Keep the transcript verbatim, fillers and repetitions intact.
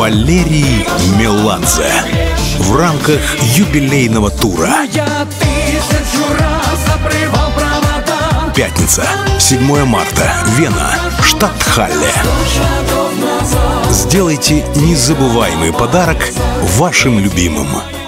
Валерий Меладзе в рамках юбилейного тура. Пятница, седьмое марта, Вена, штат Халле. Сделайте незабываемый подарок вашим любимым.